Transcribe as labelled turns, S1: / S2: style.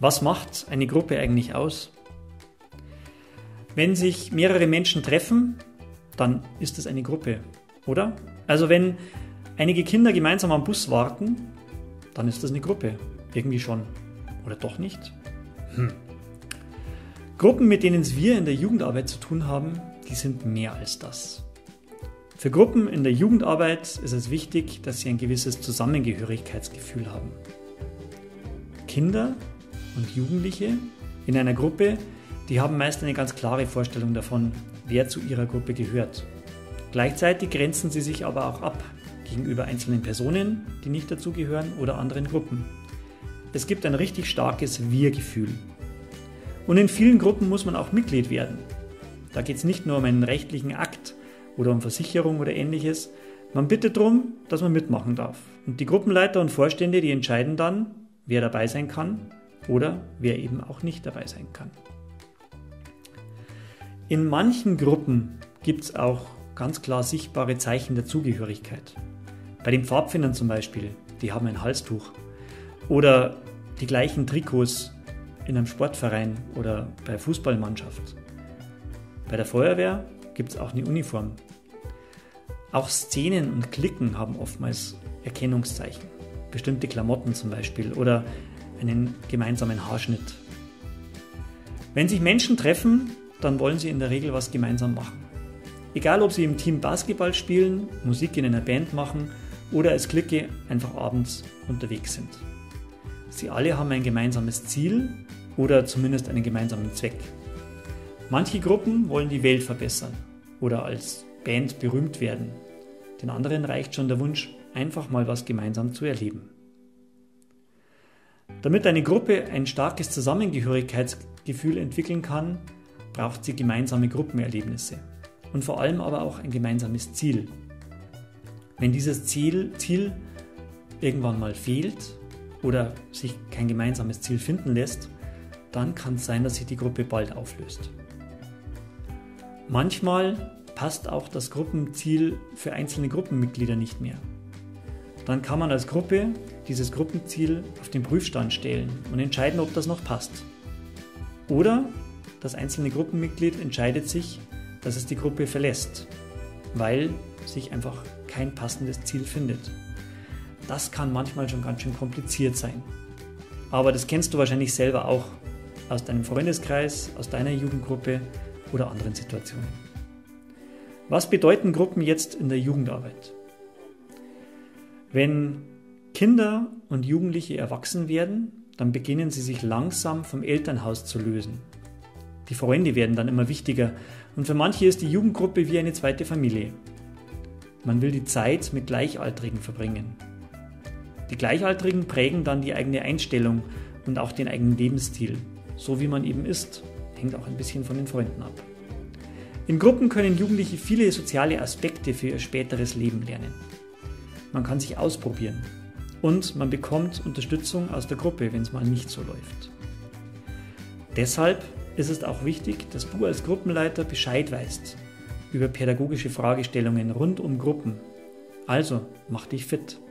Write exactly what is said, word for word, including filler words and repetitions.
S1: Was macht eine Gruppe eigentlich aus? Wenn sich mehrere Menschen treffen, dann ist es eine Gruppe, oder? Also wenn einige Kinder gemeinsam am Bus warten, dann ist das eine Gruppe. Irgendwie schon. Oder doch nicht? Hm. Gruppen, mit denen wir in der Jugendarbeit zu tun haben, die sind mehr als das. Für Gruppen in der Jugendarbeit ist es wichtig, dass sie ein gewisses Zusammengehörigkeitsgefühl haben. Kinder und Jugendliche in einer Gruppe, die haben meist eine ganz klare Vorstellung davon, wer zu ihrer Gruppe gehört. Gleichzeitig grenzen sie sich aber auch ab gegenüber einzelnen Personen, die nicht dazugehören, oder anderen Gruppen. Es gibt ein richtig starkes Wir-Gefühl. Und in vielen Gruppen muss man auch Mitglied werden. Da geht es nicht nur um einen rechtlichen Akt oder um Versicherung oder ähnliches. Man bittet darum, dass man mitmachen darf. Und die Gruppenleiter und Vorstände, die entscheiden dann, wer dabei sein kann oder wer eben auch nicht dabei sein kann. In manchen Gruppen gibt es auch ganz klar sichtbare Zeichen der Zugehörigkeit. Bei den Pfadfindern zum Beispiel, die haben ein Halstuch. Oder die gleichen Trikots in einem Sportverein oder bei der Fußballmannschaft. Bei der Feuerwehr gibt es auch eine Uniform. Auch Szenen und Cliquen haben oftmals Erkennungszeichen. Bestimmte Klamotten zum Beispiel oder einen gemeinsamen Haarschnitt. Wenn sich Menschen treffen, dann wollen sie in der Regel was gemeinsam machen. Egal, ob sie im Team Basketball spielen, Musik in einer Band machen oder als Clique einfach abends unterwegs sind. Sie alle haben ein gemeinsames Ziel oder zumindest einen gemeinsamen Zweck. Manche Gruppen wollen die Welt verbessern oder als Band berühmt werden. Den anderen reicht schon der Wunsch, einfach mal was gemeinsam zu erleben. Damit eine Gruppe ein starkes Zusammengehörigkeitsgefühl entwickeln kann, braucht sie gemeinsame Gruppenerlebnisse und vor allem aber auch ein gemeinsames Ziel. Wenn dieses Ziel, Ziel irgendwann mal fehlt oder sich kein gemeinsames Ziel finden lässt, dann kann es sein, dass sich die Gruppe bald auflöst. Manchmal passt auch das Gruppenziel für einzelne Gruppenmitglieder nicht mehr. Dann kann man als Gruppe dieses Gruppenziel auf den Prüfstand stellen und entscheiden, ob das noch passt. Oder das einzelne Gruppenmitglied entscheidet sich, dass es die Gruppe verlässt, weil sich einfach kein passendes Ziel findet. Das kann manchmal schon ganz schön kompliziert sein. Aber das kennst du wahrscheinlich selber auch aus deinem Freundeskreis, aus deiner Jugendgruppe oder anderen Situationen. Was bedeuten Gruppen jetzt in der Jugendarbeit? Wenn Kinder und Jugendliche erwachsen werden, dann beginnen sie sich langsam vom Elternhaus zu lösen. Die Freunde werden dann immer wichtiger und für manche ist die Jugendgruppe wie eine zweite Familie. Man will die Zeit mit Gleichaltrigen verbringen. Die Gleichaltrigen prägen dann die eigene Einstellung und auch den eigenen Lebensstil. So wie man eben ist, hängt auch ein bisschen von den Freunden ab. In Gruppen können Jugendliche viele soziale Aspekte für ihr späteres Leben lernen. Man kann sich ausprobieren und man bekommt Unterstützung aus der Gruppe, wenn es mal nicht so läuft. Deshalb ist es auch wichtig, dass du als Gruppenleiter Bescheid weißt über pädagogische Fragestellungen rund um Gruppen. Also, mach dich fit.